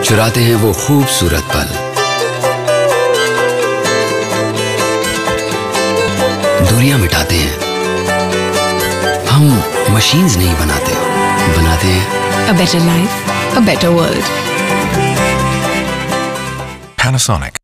चुराते हैं वो खूबसूरत पल, दूरियां मिटाते हैं। हम मशीन्स नहीं बनाते, बनाते हैं A better life, a better world. Panasonic.